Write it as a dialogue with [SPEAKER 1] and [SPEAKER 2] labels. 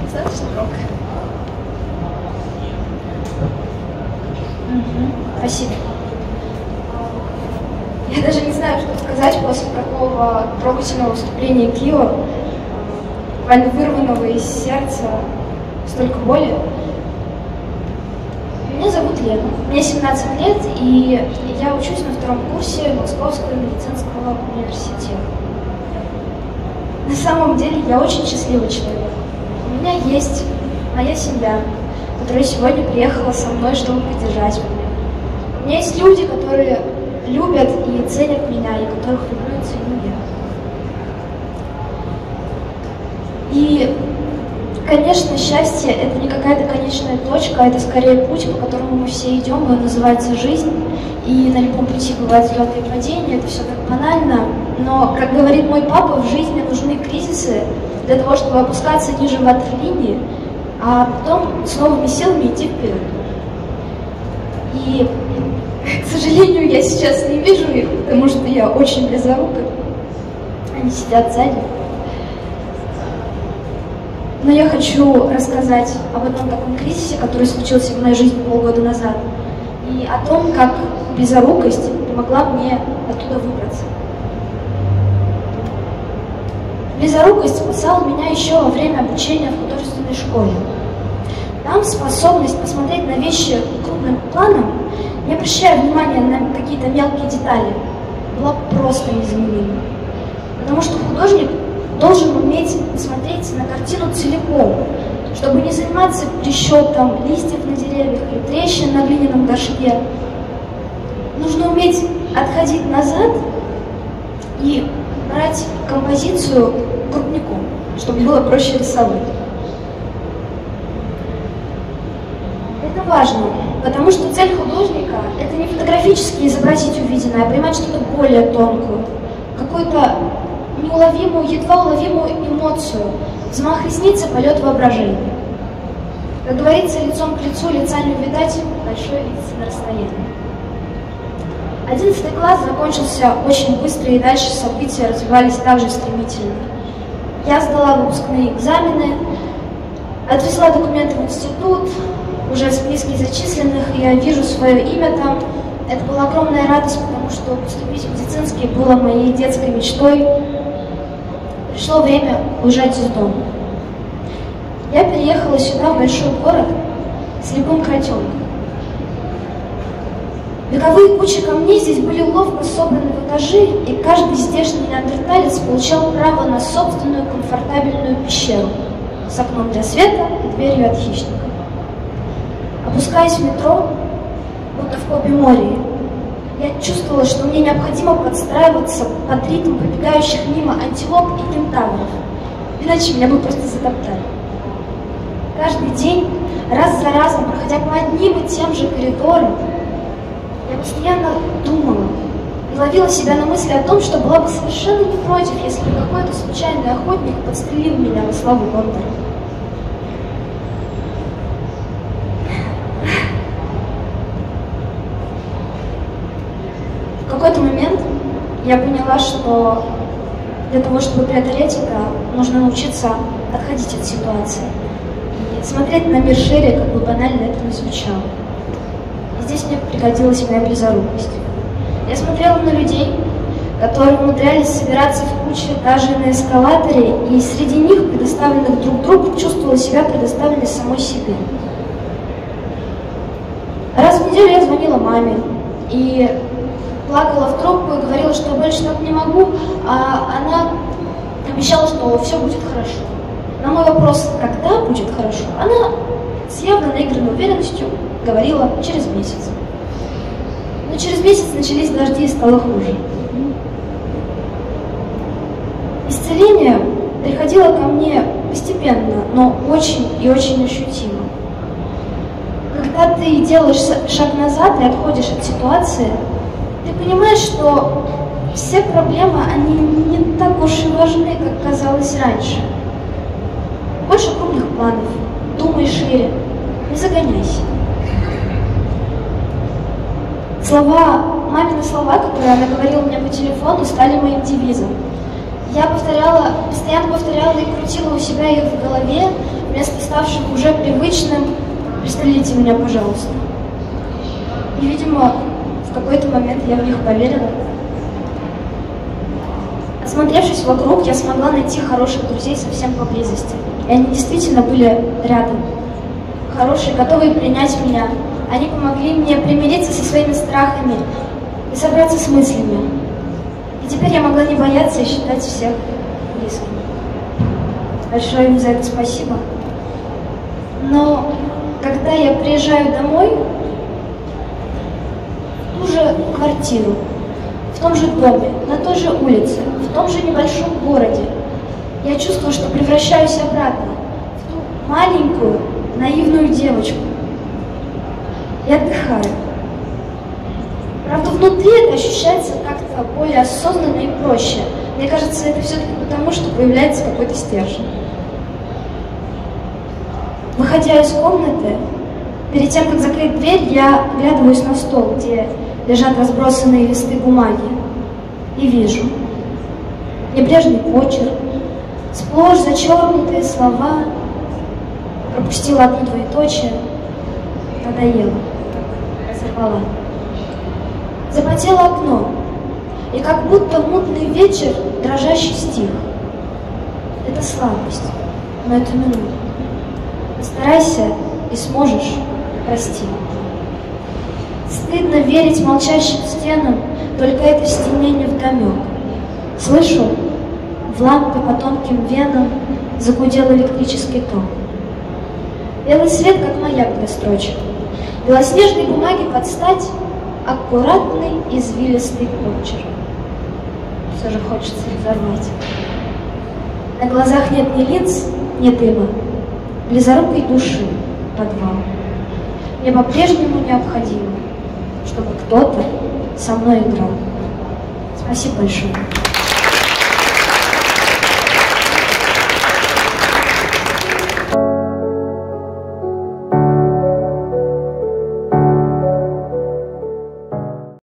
[SPEAKER 1] Достаточно громко. Спасибо. Я даже не знаю, что сказать после такого трогательного выступления Кио, буквально вырванного из сердца столько боли. Меня зовут Лена, мне 17 лет, и я учусь на втором курсе Московского медицинского университета. На самом деле я очень счастливый человек. У меня есть моя семья, которая сегодня приехала со мной, чтобы поддержать меня. У меня есть люди, которые любят и ценят меня, и которых люблю и ценю я. И, конечно, счастье — это не какая-то конечная точка, это скорее путь, по которому мы все идем, и он называется жизнь. И на любом пути бывают взлеты и падения, это все так банально. Но, как говорит мой папа, в жизни нужны кризисы для того, чтобы опускаться ниже ватерлинии, а потом с новыми силами идти вперед. И, к сожалению, я сейчас не вижу их, потому что я очень близорука. Они сидят сзади. Но я хочу рассказать об одном таком кризисе, который случился в моей жизни полгода назад, и о том, как близорукость помогла мне оттуда выбраться. Близорукость спасала меня еще во время обучения в художественной школе. Там способность посмотреть на вещи крупным планом, не обращая внимания на какие-то мелкие детали, была просто незаменима. Потому что художник должен уметь смотреть на картину целиком, чтобы не заниматься пересчетом листьев на деревьях или трещин на глиняном горшке. Нужно уметь отходить назад и брать композицию крупником, чтобы было проще рисовать. Это важно, потому что цель художника — это не фотографически изобразить увиденное, а поймать что-то более тонкое, какую-то неуловимую, едва уловимую эмоцию, взмах ресницы, полет воображения. Как говорится, лицом к лицу лица не увидать, большое видится на расстоянии. 11 класс закончился очень быстро, и дальше события развивались также стремительно. Я сдала выпускные экзамены, отвезла документы в институт, уже в списке зачисленных, и я вижу свое имя там. Это была огромная радость, потому что поступить в медицинский было моей детской мечтой. Пришло время уезжать из дома. Я переехала сюда, в большой город, слепым котенком. Вековые кучи камней здесь были ловко собраны в этажи, и каждый здешний неандерталец получал право на собственную комфортабельную пещеру с окном для света и дверью от хищника. Опускаясь в метро, будто в копе моря, я чувствовала, что мне необходимо подстраиваться под ритм пробегающих мимо антилоп и кентавров, иначе меня бы просто затоптали. Каждый день, раз за разом, проходя по одним и тем же коридорам, я постоянно думала и ловила себя на мысли о том, что была бы совершенно не против, если бы какой-то случайный охотник подстрелил меня во славу Гондора. В какой-то момент я поняла, что для того, чтобы преодолеть это, нужно научиться отходить от ситуации и смотреть на мир шире, как бы банально это ни звучало. И здесь мне пригодилась моя близорукость. Я смотрела на людей, которые умудрялись собираться в куче даже на эскалаторе, и среди них, предоставленных друг другу, чувствовала себя предоставленной самой себе. Раз в неделю я звонила маме и плакала в трубку и говорила, что я больше так не могу, а она обещала, что все будет хорошо. На мой вопрос, когда будет хорошо, она с явно наигранной уверенностью говорила через месяц. Но через месяц начались дожди и стало хуже. Исцеление приходило ко мне постепенно, но очень и очень ощутимо. Когда ты делаешь шаг назад и отходишь от ситуации, ты понимаешь, что все проблемы, они не так уж и важны, как казалось раньше. Больше крупных планов, думай шире, не загоняйся. Мамины слова, которые она говорила мне по телефону, стали моим девизом. Я постоянно повторяла и крутила у себя их в голове, вместо ставшим уже привычным «пристрелите меня, пожалуйста». И, видимо, в какой-то момент я в них поверила. Осмотревшись вокруг, я смогла найти хороших друзей совсем поблизости. И они действительно были рядом. Хорошие, готовые принять меня. Они помогли мне примириться со своими страхами и собраться с мыслями. И теперь я могла не бояться и считать всех близкими. Большое им за это спасибо. Но когда я приезжаю домой, в ту же квартиру, в том же доме, на той же улице, в том же небольшом городе, я чувствую, что превращаюсь обратно в ту маленькую, наивную девочку. Я отдыхаю. Правда, внутри это ощущается как-то более осознанно и проще. Мне кажется, это все-таки потому, что появляется какой-то стержень. Выходя из комнаты, перед тем, как закрыть дверь, я оглядываюсь на стол, где лежат разбросанные листы бумаги, и вижу небрежный почерк, сплошь зачеркнутые слова, пропустила одно двоеточие, надоело, разорвала. Запотело окно, и как будто мутный вечер дрожащий стих. Это слабость, но это минута. Постарайся и сможешь, прости. Стыдно верить молчащим стенам, только это в стене невдомек. Слышу, в лампе по тонким венам загудел электрический ток. Белый свет, как маяк для строчек. Белоснежной бумаги под стать аккуратный извилистый почерк. Все же хочется взорвать. На глазах нет ни линз, ни дыма. Близорукой души подвал. Мне по-прежнему необходимо, чтобы кто-то со мной играл. Спасибо большое.